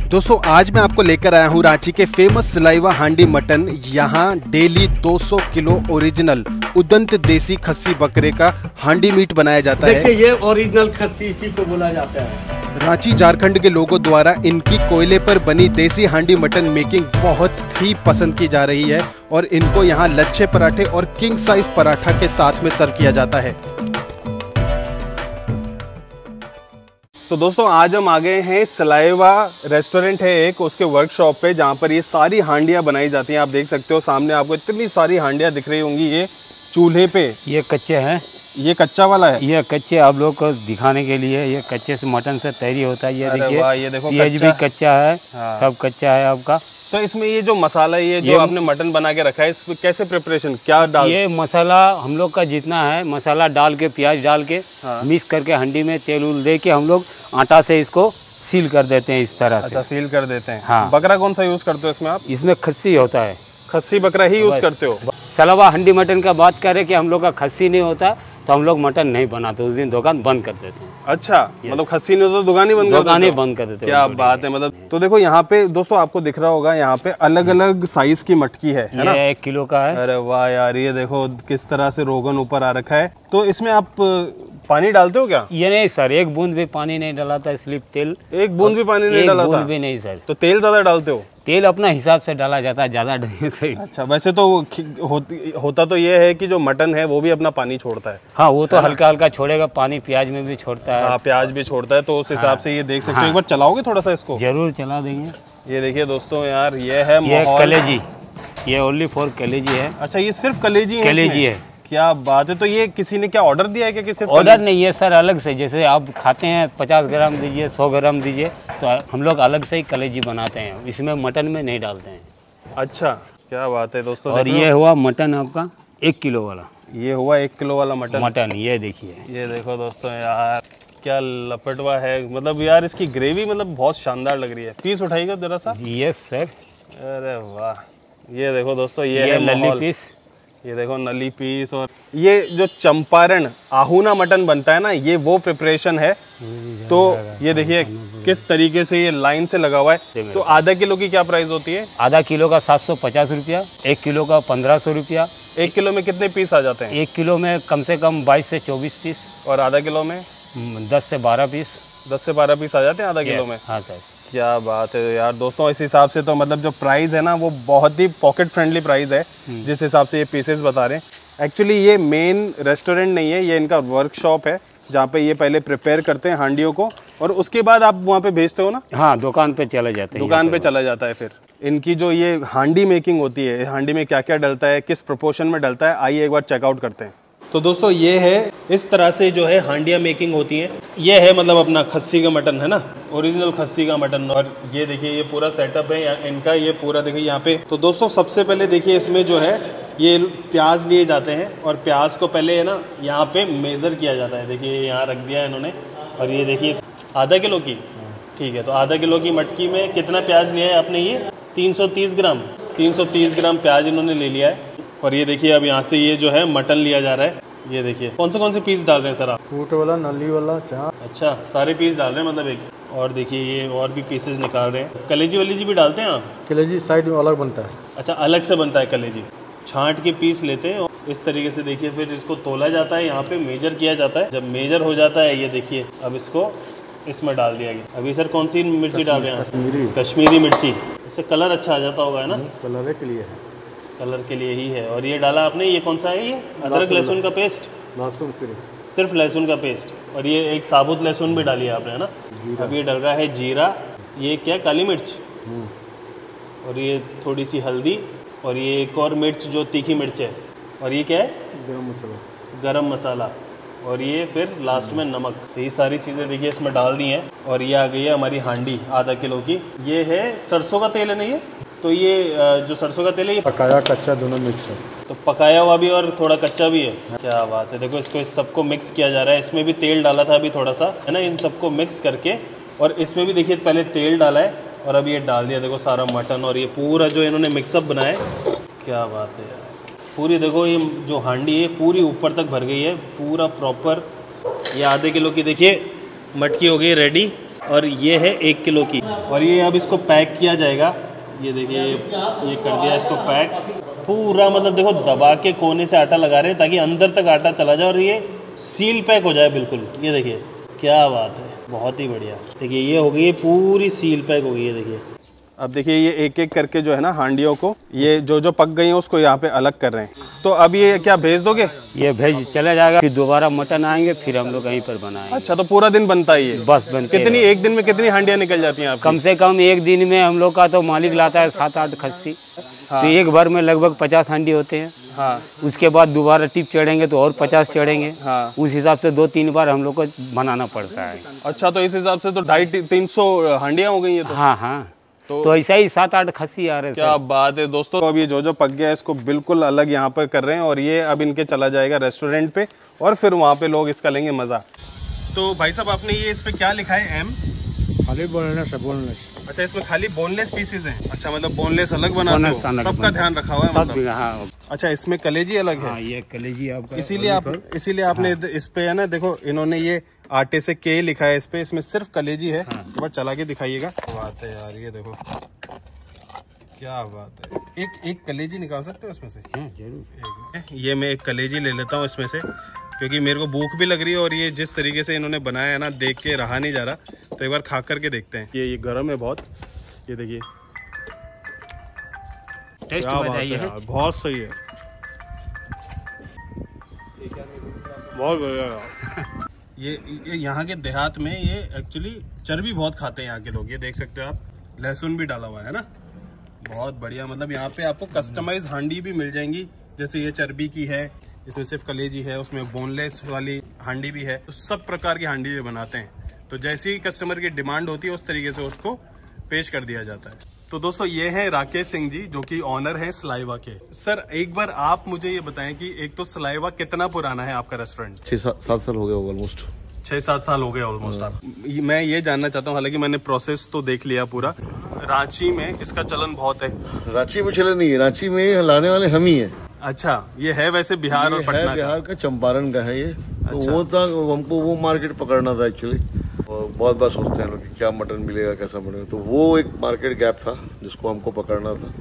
दोस्तों आज मैं आपको लेकर आया हूँ रांची के फेमस सिलाईवा हांडी मटन। यहाँ डेली 200 किलो ओरिजिनल उदंत देसी खस्सी बकरे का हांडी मीट बनाया जाता है। देखिए ये ओरिजिनल खस्सी इसी को बोला जाता है। रांची झारखंड के लोगों द्वारा इनकी कोयले पर बनी देसी हांडी मटन मेकिंग बहुत ही पसंद की जा रही है और इनको यहाँ लच्छे पराठे और किंग साइज पराठा के साथ में सर्व किया जाता है। तो दोस्तों आज हम आ गए हैं सिलाईवा रेस्टोरेंट है एक, उसके वर्कशॉप पे जहाँ पर ये सारी हांडियाँ बनाई जाती हैं। आप देख सकते हो सामने आपको इतनी सारी हांडियाँ दिख रही होंगी। ये चूल्हे पे ये कच्चे हैं, ये कच्चा वाला है। ये कच्चे आप लोग को दिखाने के लिए ये कच्चे से मटन से तैयारी होता है। ये देखिए, ये देखो ये भी कच्चा है। हाँ। सब कच्चा है आपका। तो इसमें ये जो मसाला ये जो आपने मटन बना के रखा है, इस कैसे प्रिपरेशन क्या डाल? ये मसाला हम लोग का जितना है मसाला डाल के प्याज डाल के मिक्स करके हंडी में तेल उल दे के हम लोग आटा से इसको सील कर देते हैं इस तरह से। अच्छा, सील कर देते हैं। हाँ। बकरा कौन सा यूज करते हो इसमें आप? इसमें खस्सी होता है। खस्सी बकरा ही यूज करते हो? सिलाईवा हंडी मटन का बात करें कि हम लोग का खस्सी नहीं होता तो हम लोग मटन नहीं बनाते, उस दिन दुकान बंद कर देते हैं। अच्छा, मतलब खस्सी नहीं होता दुकान ही बंद कर देते। क्या बात है। मतलब तो देखो यहाँ पे दोस्तों आपको दिख रहा होगा, यहाँ पे अलग अलग साइज की मटकी है ना? 1 किलो का है। अरे वाह यार, ये देखो किस तरह से रोगन ऊपर आ रखा है। तो इसमें आप पानी डालते हो क्या? ये नहीं सर, एक बूंद भी पानी नहीं डालता, इसलिए तेल एक बूंद भी पानी नहीं डालता? एक बूंद भी नहीं सर। तो तेल ज्यादा डालते हो? तेल अपना हिसाब से डाला जाता है, ज्यादा नहीं। अच्छा, वैसे तो होता तो ये है कि जो मटन है वो भी अपना पानी छोड़ता है। हाँ, वो तो हल्का हल्का छोड़ेगा पानी, प्याज में भी छोड़ता है। हाँ, प्याज भी छोड़ता है, तो उस हिसाब से ये देख सकते हो। एक बार चलाओगे थोड़ा सा इसको? जरूर चला देंगे। ये देखिए दोस्तों यार, ये है कलेजी, ये ओनली फॉर कलेजी है। अच्छा, ये सिर्फ कलेजी है? क्या बात है। तो ये किसी ने क्या ऑर्डर दिया है क्या? किसी ऑर्डर नहीं है सर, अलग से जैसे आप खाते हैं 50 ग्राम दीजिए, 100 ग्राम दीजिए, तो हम लोग अलग से ही कलेजी बनाते हैं, इसमें मटन में नहीं डालते हैं। अच्छा, क्या बात है दोस्तों। और ये हुआ मटन आपका 1 किलो वाला। ये हुआ 1 किलो वाला मटन। ये देखिए, ये देखो दोस्तों यार क्या लपटवा है। मतलब यार इसकी ग्रेवी मतलब बहुत शानदार लग रही है। पीस उठाइएगा जरा सा। ये सर, अरे वाह, ये देखो दोस्तों, ये है नली पीस। ये देखो नली पीस। और ये जो चंपारण आहूना मटन बनता है ना, ये वो प्रिपरेशन है। तो ये देखिए किस तरीके से ये लाइन से लगा हुआ है। तो आधा किलो की क्या प्राइस होती है? आधा किलो का 750 रुपया, 1 किलो का 1500 रुपया। 1 किलो में कितने पीस आ जाते हैं? 1 किलो में कम से कम 22 से 24 पीस। और आधा किलो में 10 से 12 पीस। 10 से 12 पीस आ जाते हैं आधा किलो में? हाँ सर। क्या बात है यार दोस्तों, इस हिसाब से तो मतलब जो प्राइस है ना वो बहुत ही पॉकेट फ्रेंडली प्राइस है जिस हिसाब से ये पीसेस बता रहे हैं। एक्चुअली ये मेन रेस्टोरेंट नहीं है, ये इनका वर्कशॉप है जहाँ पे ये पहले प्रिपेयर करते हैं हांडियों को और उसके बाद आप वहाँ पे भेजते हो ना? हाँ, दुकान पे चले जाते हैं। दुकान पे चला जाता है। फिर इनकी जो ये हांडी मेकिंग होती है, हांडी में क्या क्या डलता है, किस प्रोपोर्शन में डलता है, आइए एक बार चेकआउट करते हैं। तो दोस्तों ये है, इस तरह से जो है हांडियाँ मेकिंग होती है। ये है मतलब अपना खस्सी का मटन है ना, ओरिजिनल खस्सी का मटन। और ये देखिए ये पूरा सेटअप है इनका, ये पूरा देखिए यहाँ पे। तो दोस्तों सबसे पहले देखिए इसमें जो है ये प्याज लिए जाते हैं और प्याज को पहले है ना यहाँ पे मेज़र किया जाता है। देखिए यहाँ रख दिया है इन्होंने। और ये देखिए आधा किलो की, ठीक है, तो आधा किलो की मटकी में कितना प्याज लिया है आपने? ये 330 ग्राम 330 ग्राम प्याज इन्होंने ले लिया है। और ये देखिए अब यहाँ से ये जो है मटन लिया जा रहा है। ये देखिए कौन से पीस डाल रहे हैं सर आप? फूट वाला, नली वाला, चार। अच्छा, सारे पीस डाल रहे हैं मतलब एक। और देखिए ये और भी पीसेस निकाल रहे हैं। कलेजी वलेजी भी डालते हैं आप? कलेजी साइड में अलग बनता है। अच्छा, अलग से बनता है कलेजी। छांट के पीस लेते हैं और इस तरीके से देखिए फिर इसको तोला जाता है, यहाँ पे मेजर किया जाता है। जब मेजर हो जाता है ये देखिए अब इसको इसमें डाल दिया गया। अभी सर कौन सी मिर्ची डाल रहे हैं? कश्मीरी मिर्ची। इससे कलर अच्छा आ जाता होगा है ना? कलर के लिए है, कलर के लिए ही है। और ये डाला आपने, ये कौन सा है? ये अदरक लहसुन का पेस्ट? लहसुन सिर्फ लहसुन का पेस्ट। और ये एक साबुत लहसुन भी डाली है आपने है ना? अब ये डल रहा है जीरा। ये क्या, काली मिर्च? और ये थोड़ी सी हल्दी। और ये एक और मिर्च जो तीखी मिर्च है। और ये क्या है? गरम मसाला। और ये फिर लास्ट में नमक। तो ये सारी चीज़ें देखिए इसमें डाल दी हैं। और ये आ गई है हमारी हांडी आधा किलो की। ये है सरसों का तेल है ना ये? तो ये जो सरसों का तेल है ये पकाया कच्चा दोनों मिक्स है? तो पकाया हुआ भी और थोड़ा कच्चा भी है। क्या बात है। देखो इसको इस सबको मिक्स किया जा रहा है। इसमें भी तेल डाला था अभी थोड़ा सा है ना, इन सबको मिक्स करके। और इसमें भी देखिए पहले तेल डाला है और अब ये डाल दिया देखो सारा मटन। और ये पूरा जो इन्होंने मिक्सअप बनाया है, क्या बात है यार। पूरी देखो ये जो हांडी है पूरी ऊपर तक भर गई है, पूरा प्रॉपर। ये आधे किलो की देखिए मटकी हो गई रेडी। और ये है 1 किलो की। और ये अब इसको पैक किया जाएगा। ये देखिए ये कर दिया इसको पैक पूरा, मतलब देखो दबा के कोने से आटा लगा रहे हैं ताकि अंदर तक आटा चला जाए और ये सील पैक हो जाए बिल्कुल। ये देखिए क्या बात है, बहुत ही बढ़िया। देखिए ये हो गई है पूरी सील पैक हो गई है। देखिए अब देखिए ये एक एक करके जो है ना हांडियों को, ये जो पक गई हैं उसको यहाँ पे अलग कर रहे हैं। तो अब ये क्या भेज दोगे? ये भेज चला जाएगा, फिर दोबारा मटन आएंगे, फिर हम लोग कहीं पर बनाएंगे। अच्छा, तो पूरा दिन बनता है ये? बस बनते। कितनी एक दिन में कितनी हांडियाँ निकल जाती हैं आपकी? कम से कम एक दिन में हम लोग का तो मालिक लाता है 7-8 खस्सी। हाँ। तो एक बार में लगभग 50 हांडी होते हैं। हाँ। उसके बाद दोबारा टिप चढ़ेंगे तो और 50 चढ़ेंगे। हाँ। उस हिसाब से 2-3 बार हम लोग को बनाना पड़ता है। अच्छा, तो इस हिसाब से तो 250-300 हांडियाँ हो गई है। हाँ हाँ, तो ऐसा ही 7-8 खस्सी आ रहे। क्या बात है दोस्तों। अब ये जो पक गया है इसको बिल्कुल अलग यहाँ पर कर रहे हैं और ये अब इनके चला जाएगा रेस्टोरेंट पे और फिर वहाँ पे लोग इसका लेंगे मज़ा। तो भाई साहब आपने ये इस पे क्या लिखा है? एम खाली बोनलेस है, बोनलेस। अच्छा, इसमें खाली बोनलेस पीसेज हैं। अच्छा, मतलब बोनलेस अलग बनाते हो, सबका ध्यान रखा हुआ है मतलब। हाँ। अच्छा, इसमें कलेजी अलग है। हाँ, ये कलेजी आपका, इसीलिए आपने इस पे है ना, देखो इन्होंने ये आटे से के लिखा है इस पे, इसमें सिर्फ कलेजी है। हाँ। एक बार चला के दिखाइएगा। बात है यार, ये देखो क्या बात है। एक कलेजी निकाल सकते हो इसमें से? जरूर। ये मैं एक कलेजी ले लेता हूँ इसमें से, क्योंकि मेरे को भूख भी लग रही है और ये जिस तरीके से इन्होंने बनाया है ना, देख के रहा नहीं जा रहा। तो एक बार खा करके देखते हैं। ये गर्म है बहुत। ये देखिए टेस्ट बताइए। बहुत सही है, बहुत बढ़िया। ये यहाँ के देहात में ये एक्चुअली चर्बी बहुत खाते हैं यहाँ के लोग। ये देख सकते हो आप, लहसुन भी डाला हुआ है ना। बहुत बढ़िया, मतलब यहाँ पे आपको कस्टमाइज हांडी भी मिल जाएंगी। जैसे ये चर्बी की है, इसमें सिर्फ कलेजी है, उसमें बोनलेस वाली हांडी भी है। तो सब प्रकार की हांडी भी बनाते हैं। तो जैसी कस्टमर की डिमांड होती है उस तरीके से उसको पेश कर दिया जाता है। तो दोस्तों ये हैं राकेश सिंह जी, जो कि ऑनर हैं सलाइवा के। सर एक बार आप मुझे ये बताएं कि एक तो सलाइवा कितना पुराना है आपका रेस्टोरेंट? 6-7 साल हो गए ऑलमोस्ट। 6-7 साल हो गए ऑलमोस्ट। आप मैं ये जानना चाहता हूँ, हालांकि मैंने प्रोसेस तो देख लिया पूरा। रांची में इसका चलन बहुत है। रांची में चलन नहीं है, रांची में लाने वाले हम ही है। अच्छा, ये है वैसे बिहार और पटना का? बिहार का, चंपारण का है ये। अच्छा। तो वो था, हमको वो मार्केट पकड़ना था एक्चुअली। बहुत बार सोचते हैं लोग कि क्या मटन मिलेगा, कैसा मिलेगा, तो वो एक मार्केट गैप था जिसको हमको पकड़ना था।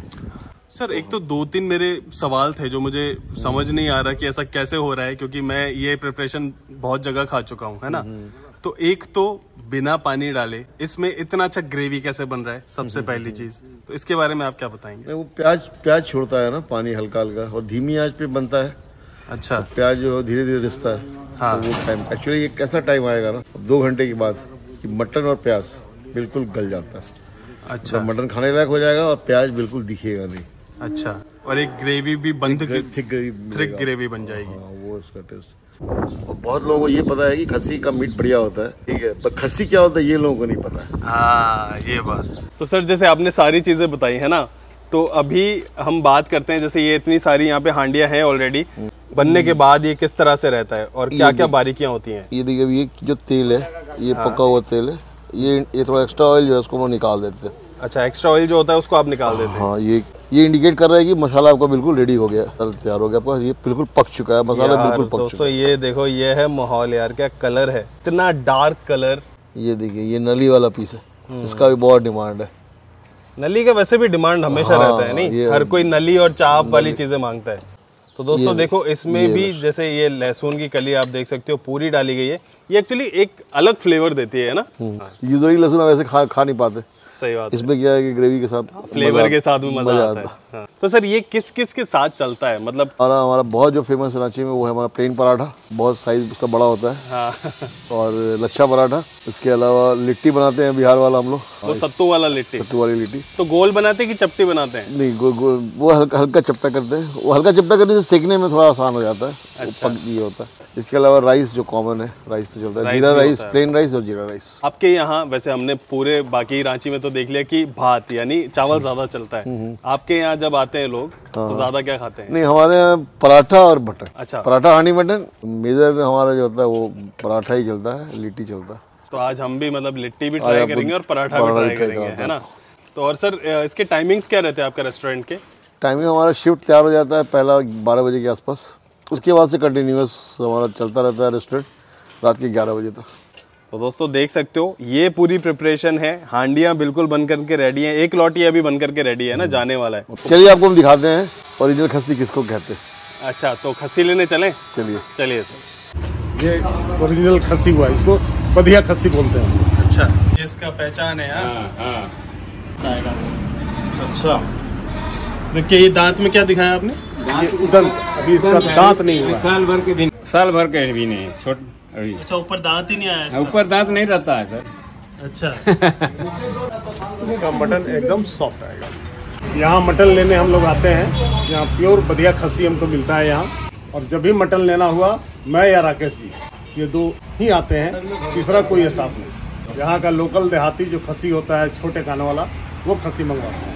सर एक तो 2-3 मेरे सवाल थे जो मुझे समझ नहीं आ रहा कि ऐसा कैसे हो रहा है, क्योंकि मैं ये प्रिपरेशन बहुत जगह खा चुका हूँ, है ना। तो एक तो बिना पानी डाले इसमें इतना अच्छा ग्रेवी कैसे बन रहा है, सबसे पहली चीज। तो इसके बारे में आप क्या बताएंगे? वो प्याज छोड़ता है ना पानी हल्का हल्का, और धीमी आंच पे बनता है। अच्छा। तो प्याज जो धीरे धीरे रिसता है। हाँ। तो वो टाइम एक्चुअली ये कैसा टाइम आएगा ना 2 घंटे के बाद कि मटन और प्याज बिल्कुल गल जाता है। अच्छा। तो मटन खाने लायक हो जाएगा और प्याज बिल्कुल दिखेगा नहीं। अच्छा, और एक ग्रेवी भी थिक ग्रेवी बन जाएगी। हाँ, वो इसका टेस्ट। और बहुत लोगों को ये पता है कि खस्सी का मीट बढ़िया होता है, ठीक है, पर खस्सी क्या होता है ये लोगों को नहीं पता है। हाँ, ये बात। तो सर जैसे आपने सारी चीजें बताई है ना, तो अभी हम बात करते हैं, जैसे ये इतनी सारी यहाँ पे हांडियां हैं ऑलरेडी, बनने के बाद ये किस तरह से रहता है और क्या क्या बारीकियां होती हैं? ये देखिए, ये जो तेल है, ये पका हुआ तेल है, ये थोड़ा एक्स्ट्रा ऑयल जो है उसको हम निकाल देते हैं। अच्छा, एक्स्ट्रा ऑयल जो होता है उसको आप निकाल देते हैं? हाँ, ये इंडिकेट कर रहा है कि मसाला आपका बिल्कुल रेडी हो गया, तैयार हो गया आपका, ये बिल्कुल पक चुका है मसाला, बिल्कुल पक चुका है। दोस्तों ये देखो, ये है माहौल यार, क्या कलर है, इतना डार्क कलर। ये देखिए, ये नली वाला पीस है, इसका भी बहुत डिमांड है। नली का वैसे भी डिमांड हमेशा रहता है, नहीं हर कोई नली और चाप वाली चीजें मांगता है। तो दोस्तों देखो, इसमें भी जैसे ये लहसुन की कली आप देख सकते हो पूरी डाली गई है। ये एक्चुअली एक अलग फ्लेवर देती है ना। यूजुअली लहसुन वैसे खा नहीं पाते। सही बात। इसमें क्या है कि ग्रेवी के साथ, फ्लेवर के साथ में मजा आता है। हाँ। तो सर ये किस किस के साथ चलता है? मतलब हमारा बहुत जो फेमस है रांची में वो है हमारा प्लेन पराठा, बहुत साइज उसका बड़ा होता है। हाँ। और लच्छा पराठा, इसके अलावा लिट्टी बनाते हैं बिहार वाला हम लोग, वो सत्तू वाला लिट्टी। सत्तू वाली लिट्टी। तो गोल बनाते हैं कि चपटी बनाते हैं? नहीं, वो हल्का चपटा करते हैं। वो हल्का चपटा करने से सेकने में थोड़ा आसान हो जाता है। अच्छा। ये होता है। इसके अलावा राइस जो कॉमन है, राइस तो चलता है, जीरा राइस, प्लेन राइस और जीरा राइस। आपके यहाँ वैसे हमने पूरे बाकी रांची में तो देख लिया कि भात यानी चावल ज्यादा चलता है। आपके यहाँ जब आते हैं लोग तो ज्यादा क्या खाते हैं? नहीं, हमारे यहाँ पराठा और मटन। अच्छा। पराठा हांडी मटन मेजर हमारा जो होता है, वो पराठा ही चलता है, लिट्टी चलता है। तो आज हम भी मतलब लिट्टी भी ट्राई करेंगे और पराठा भी ट्राई करेंगे, है ना। तो और सर इसके टाइमिंग्स क्या रहते हैं आपका रेस्टोरेंट के? टाइमिंग हमारा शिफ्ट तैयार हो जाता है पहला 12 बजे के आसपास, उसके बाद से कंटिन्यूअस हमारा चलता रहता है रेस्टोरेंट रात के 11 बजे तक। तो दोस्तों देख सकते हो ये पूरी प्रिपरेशन है, हांडियाँ बिल्कुल बन करके रेडी हैं। एक लॉट ये अभी बन करके रेडी है ना, जाने वाला है। चलिए आपको हम दिखाते हैं ओरिजिनल खस्सी किसको कहते हैं। अच्छा, तो खस्सी लेने चलें? चलिए सर। ये ओरिजिनल खस्सी हुआ, इसको बधिया खस्सी बोलते हैं। अच्छा, इसका पहचान है यार। हाँ। अच्छा, तो क्या ये दांत में क्या दिखाया आपने? दंत, अभी इसका दांत नहीं हुआ। साल भर के भी नहीं छोट अभी। अच्छा, ऊपर दांत ही नहीं आया? ऊपर दांत नहीं रहता है सर। अच्छा। इसका मटन एकदम सॉफ्ट आएगा। यहाँ मटन लेने हम लोग आते हैं, यहाँ प्योर बधिया खस्सी हमको मिलता है यहाँ। और जब भी मटन लेना हुआ, मैं या राकेश जी, ये दो ही आते हैं, तीसरा कोई स्टाफ नहीं। यहाँ का लोकल देहाती जो खस्सी होता है, छोटे कान वाला, वो खस्सी मंगवाते हैं।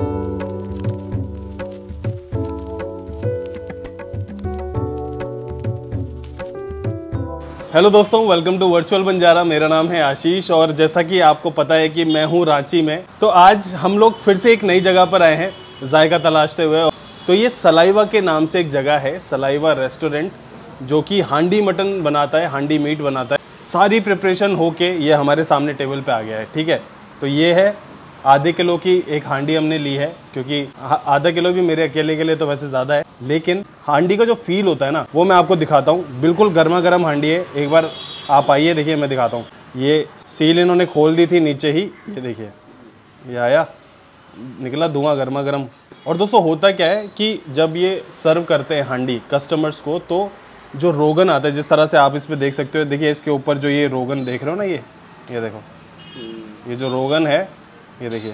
हेलो दोस्तों, वेलकम टू वर्चुअल बंजारा। मेरा नाम है आशीष और जैसा कि आपको पता है कि मैं हूं रांची में, तो आज हम लोग फिर से एक नई जगह पर आए हैं जायका तलाशते हुए। तो ये सलाइवा के नाम से एक जगह है, सलाइवा रेस्टोरेंट, जो कि हांडी मटन बनाता है, हांडी मीट बनाता है। सारी प्रिपरेशन होके ये हमारे सामने टेबल पे आ गया है। ठीक है, तो ये है आधे किलो की एक हांडी हमने ली है, क्योंकि आधा किलो भी मेरे अकेले के लिए तो वैसे ज़्यादा है, लेकिन हांडी का जो फील होता है ना, वो मैं आपको दिखाता हूँ। बिल्कुल गर्मा गर्म हांडी है। एक बार आप आइए, देखिए मैं दिखाता हूँ। ये सील इन्होंने खोल दी थी नीचे ही, ये देखिए, ये आया निकला धुआं गर्मा गर्म। और दोस्तों होता क्या है कि जब ये सर्व करते हैं हांडी कस्टमर्स को, तो जो रोगन आता है, जिस तरह से आप इस पर देख सकते हो, देखिए इसके ऊपर जो ये रोगन देख रहे हो ना, ये देखो, ये जो रोगन है, ये देखिए,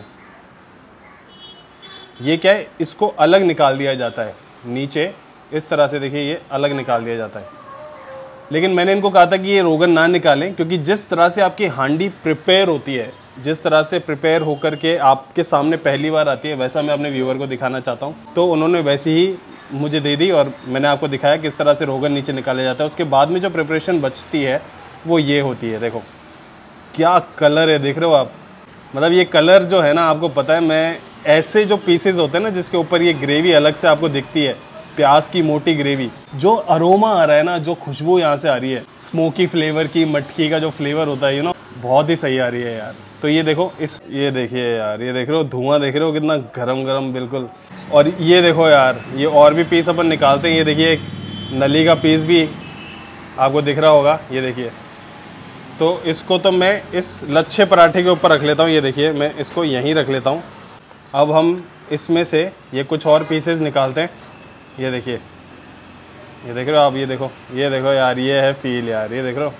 ये क्या है, इसको अलग निकाल दिया जाता है नीचे इस तरह से। देखिए ये अलग निकाल दिया जाता है, लेकिन मैंने इनको कहा था कि ये रोगन ना निकालें, क्योंकि जिस तरह से आपकी हांडी प्रिपेयर होती है, जिस तरह से प्रिपेयर होकर के आपके सामने पहली बार आती है, वैसा मैं अपने व्यूअर को दिखाना चाहता हूँ। तो उन्होंने वैसी ही मुझे दे दी और मैंने आपको दिखाया किस तरह से रोगन नीचे निकाला जाता है। उसके बाद में जो प्रिपरेशन बचती है वो ये होती है। देखो क्या कलर है, देख रहे हो आप? मतलब ये कलर जो है ना, आपको पता है, मैं ऐसे जो पीसेस होते हैं ना, जिसके ऊपर ये ग्रेवी अलग से आपको दिखती है, प्याज की मोटी ग्रेवी, जो अरोमा आ रहा है ना, जो खुशबू यहाँ से आ रही है, स्मोकी फ्लेवर की, मटकी का जो फ्लेवर होता है, बहुत ही सही आ रही है यार। तो ये देखो, ये देखिए यार, ये देख रहे हो धुआं, देख रहे हो कितना गरम गरम बिल्कुल। और ये देखो यार, ये और भी पीस अपन निकालते हैं। ये देखिए एक नली का पीस भी आपको दिख रहा होगा, ये देखिए। तो इसको तो मैं इस लच्छे पराठे के ऊपर रख लेता हूँ। ये देखिए मैं इसको यहीं रख लेता हूँ। अब हम इसमें से ये कुछ और पीसेस निकालते हैं। ये देखिए, ये देख रहे हो आप, ये देखो यार, ये है फील यार, ये देख रहे हो।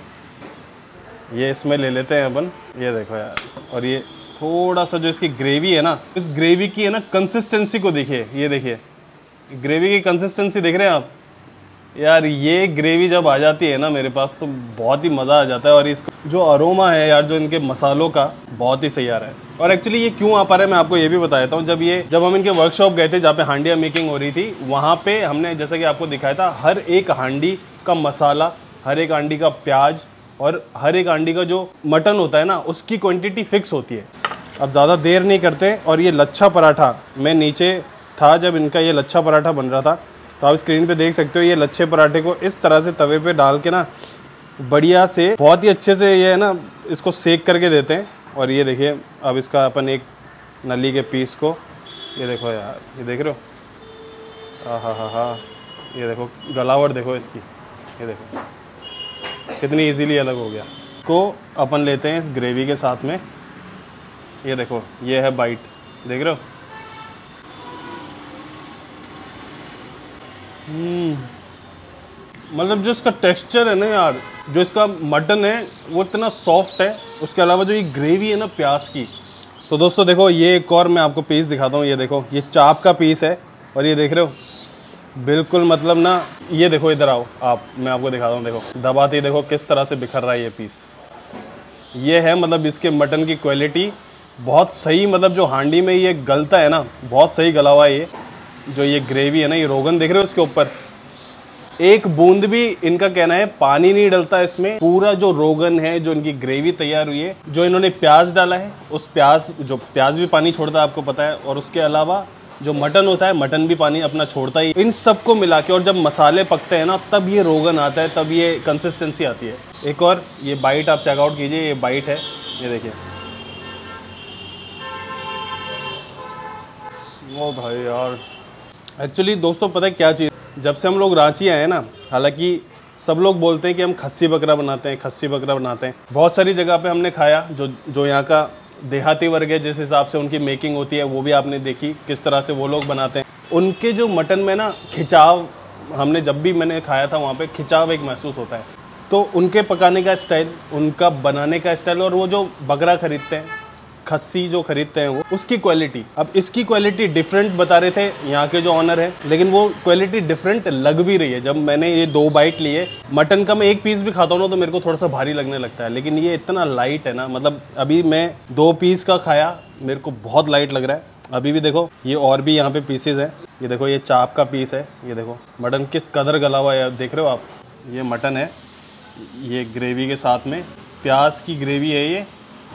ये इसमें ले लेते हैं अपन, ये देखो यार। और ये थोड़ा सा जो इसकी ग्रेवी है ना, इस ग्रेवी की है ना कंसिस्टेंसी को देखिए, ये देखिए ग्रेवी की कंसिस्टेंसी देख रहे हैं आप यार। ये ग्रेवी जब आ जाती है ना मेरे पास, तो बहुत ही मज़ा आ जाता है। और इसको जो अरोमा है यार, जो इनके मसालों का, बहुत ही सही आ रहा है। और एक्चुअली ये क्यों आ पा रहा है मैं आपको ये भी बता देता हूँ। जब हम इनके वर्कशॉप गए थे, जहाँ पे हांडिया मेकिंग हो रही थी, वहाँ पे हमने जैसा कि आपको दिखाया था, हर एक हांडी का मसाला, हर एक हांडी का प्याज और हर एक हांडी का जो मटन होता है ना, उसकी क्वांटिटी फिक्स होती है। अब ज़्यादा देर नहीं करते। और ये लच्छा पराठा, मैं नीचे था जब इनका ये लच्छा पराठा बन रहा था, तो आप स्क्रीन पे देख सकते हो, ये लच्छे पराठे को इस तरह से तवे पे डाल के ना, बढ़िया से, बहुत ही अच्छे से ये है ना, इसको सेक करके देते हैं। और ये देखिए, अब इसका अपन एक नली के पीस को, ये देखो यार, ये देख रहे हो, हा, ये देखो गलावट देखो इसकी, ये देखो कितनी इजीली अलग हो गया। को अपन लेते हैं इस ग्रेवी के साथ में, ये देखो, ये है बाइट, देख रहे हो। मतलब जो इसका टेक्सचर है ना यार, जो इसका मटन है वो इतना सॉफ्ट है, उसके अलावा जो ये ग्रेवी है ना प्याज की। तो दोस्तों देखो, ये एक और मैं आपको पीस दिखाता हूँ। ये देखो, ये चाप का पीस है और ये देख रहे हो बिल्कुल, मतलब ना, ये देखो इधर आओ आप, मैं आपको दिखाता हूँ। देखो दबाते ही देखो किस तरह से बिखर रहा है ये पीस। ये है मतलब इसके मटन की क्वालिटी बहुत सही। मतलब जो हांडी में ये गलता है ना, बहुत सही गला हुआ है ये। जो ये ग्रेवी है ना, ये रोगन देख रहे हो इसके ऊपर, एक बूंद भी, इनका कहना है, पानी नहीं डलता इसमें। पूरा जो रोगन है, जो इनकी ग्रेवी तैयार हुई है, जो इन्होंने प्याज डाला है, उस प्याज भी पानी छोड़ता है, आपको पता है। और उसके अलावा जो मटन होता है, मटन भी पानी अपना छोड़ता ही। इन सब को मिला के और जब मसाले पकते हैं ना, तब ये रोगन आता है, तब ये कंसिस्टेंसी आती है। एक और ये बाइट आप चेकआउट कीजिए, ये बाइट है, ये देखिए। ओ भाई यार, एक्चुअली दोस्तों पता है क्या चीज़, जब से हम लोग रांची आए ना, हालांकि सब लोग बोलते हैं कि हम खस्सी बकरा बनाते हैं, खस्सी बकरा बनाते हैं। बहुत सारी जगह पे हमने खाया, जो यहाँ का देहाती वर्ग है, जिस हिसाब से उनकी मेकिंग होती है वो भी आपने देखी, किस तरह से वो लोग बनाते हैं। उनके जो मटन में ना खिंचाव, हमने जब भी मैंने खाया था वहाँ पे खिंचाव एक महसूस होता है। तो उनके पकाने का स्टाइल, उनका बनाने का स्टाइल, और वो जो बकरा खरीदते हैं, खस्सी जो खरीदते हैं वो, उसकी क्वालिटी। अब इसकी क्वालिटी डिफरेंट बता रहे थे यहाँ के जो ऑनर है, लेकिन वो क्वालिटी डिफरेंट लग भी रही है। जब मैंने ये 2 बाइट लिए, मटन का मैं 1 पीस भी खाता हूँ ना तो मेरे को थोड़ा सा भारी लगने लगता है, लेकिन ये इतना लाइट है ना, मतलब अभी मैं 2 पीस का खाया, मेरे को बहुत लाइट लग रहा है। अभी भी देखो, ये और भी यहाँ पे पीसेज हैं, ये देखो, ये चाप का पीस है, ये देखो मटन किस कदर गला हुआ है, देख रहे हो आप। ये मटन है, ये ग्रेवी के साथ में प्याज की ग्रेवी है। ये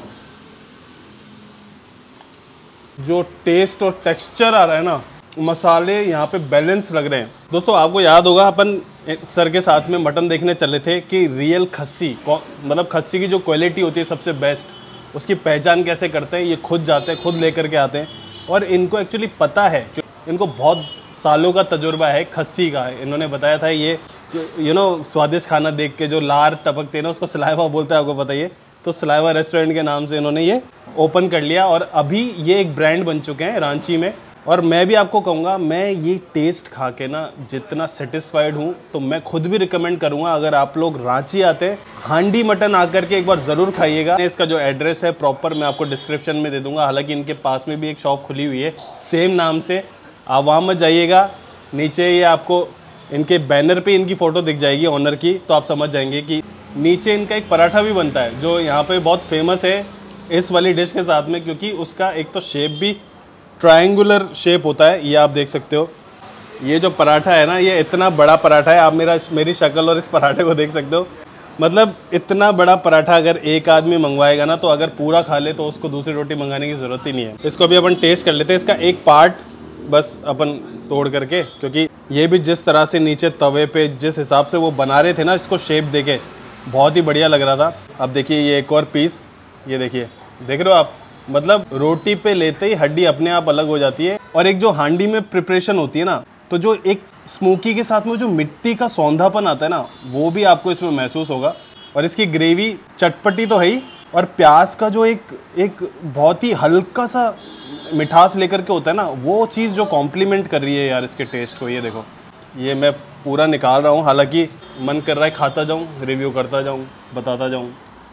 जो टेस्ट और टेक्सचर आ रहा है ना, मसाले यहाँ पे बैलेंस लग रहे हैं। दोस्तों आपको याद होगा, अपन सर के साथ में मटन देखने चले थे कि रियल खस्सी, मतलब खस्सी की जो क्वालिटी होती है सबसे बेस्ट, उसकी पहचान कैसे करते हैं। ये खुद जाते हैं, खुद लेकर के आते हैं, और इनको एक्चुअली पता है, इनको बहुत सालों का तजुर्बा है खस्सी का। इन्होंने बताया था, ये स्वादिष्ट खाना देख के जो लार टपकते हैं ना, उसको सलाइवा बोलते हैं, आपको बताइए। तो सलाइवा रेस्टोरेंट के नाम से इन्होंने ये ओपन कर लिया, और अभी ये एक ब्रांड बन चुके हैं रांची में। और मैं भी आपको कहूँगा, मैं ये टेस्ट खा के ना जितना सेटिस्फाइड हूँ, तो मैं खुद भी रिकमेंड करूँगा, अगर आप लोग रांची आते हैं, हांडी मटन आकर के एक बार ज़रूर खाइएगा। इसका जो एड्रेस है प्रॉपर मैं आपको डिस्क्रिप्शन में दे दूँगा। हालांकि इनके पास में भी एक शॉप खुली हुई है सेम नाम से, आप वहाँ मत जाइएगा। नीचे ये आपको इनके बैनर पे इनकी फ़ोटो दिख जाएगी ऑनर की, तो आप समझ जाएंगे कि नीचे इनका एक पराठा भी बनता है, जो यहाँ पे बहुत फेमस है इस वाली डिश के साथ में, क्योंकि उसका एक तो शेप भी ट्रायंगुलर शेप होता है। ये आप देख सकते हो, ये जो पराठा है ना, ये इतना बड़ा पराठा है। आप मेरी शक्ल और इस पराठे को देख सकते हो, मतलब इतना बड़ा पराठा अगर एक आदमी मंगवाएगा ना, तो अगर पूरा खा ले तो उसको दूसरी रोटी मंगाने की ज़रूरत ही नहीं है। इसको अभी अपन टेस्ट कर लेते हैं, इसका एक पार्ट बस अपन तोड़ करके, क्योंकि ये भी जिस तरह से नीचे तवे पे जिस हिसाब से वो बना रहे थे ना, इसको शेप देके बहुत ही बढ़िया लग रहा था। अब देखिए ये एक और पीस, ये देखिए, देख रहे हो आप, मतलब रोटी पे लेते ही हड्डी अपने आप अलग हो जाती है। और एक जो हांडी में प्रिपरेशन होती है ना, तो जो एक स्मोकी के साथ में जो मिट्टी का सौंधापन आता है ना, वो भी आपको इसमें महसूस होगा। और इसकी ग्रेवी चटपटी तो है ही, और प्याज का जो एक बहुत ही हल्का सा मिठास लेकर के होता है ना, वो चीज़ जो कॉम्प्लीमेंट कर रही है यार इसके टेस्ट को। ये देखो, ये मैं पूरा निकाल रहा हूँ, हालांकि मन कर रहा है खाता जाऊँ, रिव्यू करता जाऊँ, बताता जाऊँ।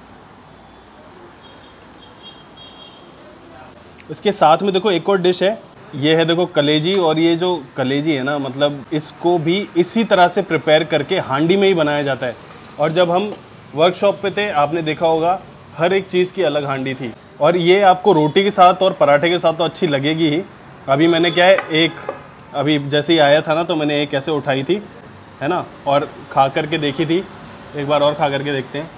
इसके साथ में देखो एक और डिश है, ये है देखो कलेजी। और ये जो कलेजी है ना, मतलब इसको भी इसी तरह से प्रिपेयर करके हांडी में ही बनाया जाता है। और जब हम वर्कशॉप पे थे, आपने देखा होगा, हर एक चीज़ की अलग हांडी थी, और ये आपको रोटी के साथ और पराठे के साथ तो अच्छी लगेगी ही। अभी मैंने क्या है, अभी जैसे ही आया था ना, तो मैंने एक ऐसे उठाई थी, है ना, और खा करके देखी थी। एक बार और खा करके देखते हैं।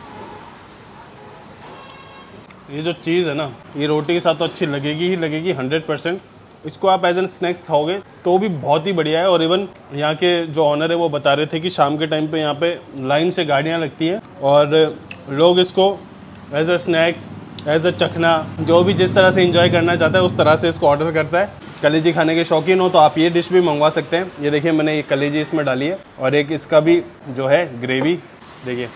ये जो चीज़ है ना, ये रोटी के साथ तो अच्छी लगेगी ही लगेगी 100%। इसको आप एज एन स्नैक्स खाओगे तो भी बहुत ही बढ़िया है। और इवन यहाँ के जो ऑनर है वो बता रहे थे कि शाम के टाइम पे यहाँ पे लाइन से गाड़ियाँ लगती हैं, और लोग इसको as a snacks, as a चखना, जो भी जिस तरह से एंजॉय करना चाहता है उस तरह से इसको ऑर्डर करता है। कलेजी खाने के शौकीन हो तो आप ये डिश भी मंगवा सकते हैं। ये देखिए, मैंने ये कलेजी इसमें डाली है, और एक इसका भी जो है ग्रेवी, देखिए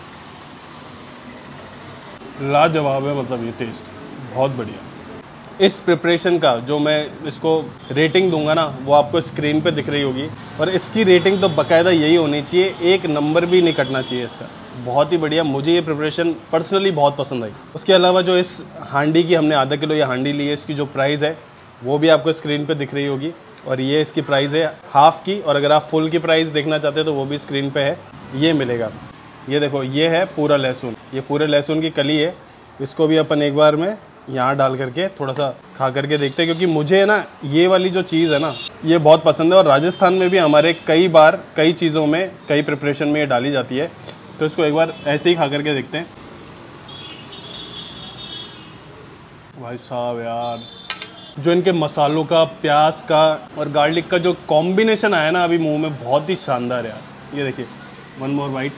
लाजवाब है, मतलब ये टेस्ट बहुत बढ़िया। इस प्रिपरेशन का जो मैं इसको रेटिंग दूंगा ना, वो आपको स्क्रीन पे दिख रही होगी, और इसकी रेटिंग तो बाकायदा यही होनी चाहिए, 1 नंबर भी नहीं कटना चाहिए इसका। बहुत ही बढ़िया, मुझे ये प्रिपरेशन पर्सनली बहुत पसंद आई। उसके अलावा जो इस हांडी की हमने आधा किलो ये हांडी ली है, इसकी जो प्राइस है वो भी आपको स्क्रीन पे दिख रही होगी, और ये इसकी प्राइस है हाफ़ की। और अगर आप फुल की प्राइस देखना चाहते हैं तो वो भी स्क्रीन पे है, ये मिलेगा। ये देखो, ये है पूरा लहसुन, ये पूरे लहसुन की कली है। इसको भी अपन एक बार में यहाँ डाल करके थोड़ा सा खा करके देखते हैं, क्योंकि मुझे ना ये वाली जो चीज़ है ना, ये बहुत पसंद है। और राजस्थान में भी हमारे कई बार कई चीज़ों में, कई प्रिपरेशन में ये डाली जाती है, तो इसको एक बार ऐसे ही खा करके देखते हैं। भाई साहब यार, जो इनके मसालों का, प्याज का और गार्लिक का जो कॉम्बिनेशन आया ना अभी मुंह में, बहुत ही शानदार है यार। ये देखिए, वन मोर बाइट।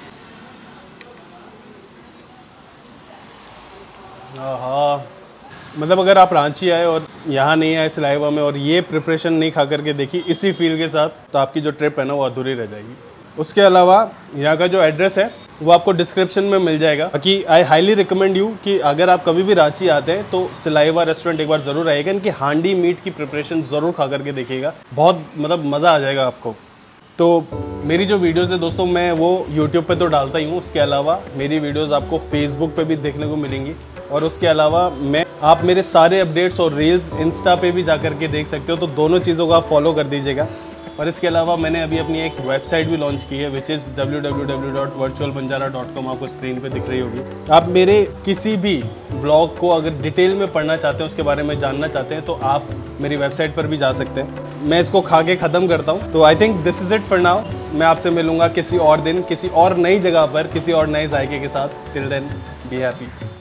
हाँ, मतलब अगर आप रांची आए और यहाँ नहीं आए सलाइवा में और ये प्रिपरेशन नहीं खा करके देखी इसी फील के साथ, तो आपकी जो ट्रिप है ना वो अधूरी रह जाएगी। उसके अलावा यहाँ का जो एड्रेस है वो आपको डिस्क्रिप्शन में मिल जाएगा। बाकी आई हाईली रिकमेंड यू कि अगर आप कभी भी रांची आते हैं तो सलाइवा रेस्टोरेंट एक बार ज़रूर आइएगा। इनकी हांडी मीट की प्रिपरेशन ज़रूर खा करके देखिएगा, बहुत मतलब मज़ा आ जाएगा आपको। तो मेरी जो वीडियोज़ है दोस्तों, मैं वो यूट्यूब पे तो डालता ही हूँ, उसके अलावा मेरी वीडियोज़ आपको फेसबुक पे भी देखने को मिलेंगी, और उसके अलावा आप मेरे सारे अपडेट्स और रील्स इंस्टा पे भी जा करके देख सकते हो। तो दोनों चीज़ों को आप फॉलो कर दीजिएगा। और इसके अलावा मैंने अभी अपनी एक वेबसाइट भी लॉन्च की है, विच इज़ www.virtualbanjara.com। आपको स्क्रीन पे दिख रही होगी। आप मेरे किसी भी व्लॉग को अगर डिटेल में पढ़ना चाहते हैं, उसके बारे में जानना चाहते हैं, तो आप मेरी वेबसाइट पर भी जा सकते हैं। मैं इसको खा के ख़त्म करता हूँ। तो I think this is it for now. मैं आपसे मिलूंगा किसी और दिन, किसी और नई जगह पर, किसी और नए जायके के साथ। Till then be happy.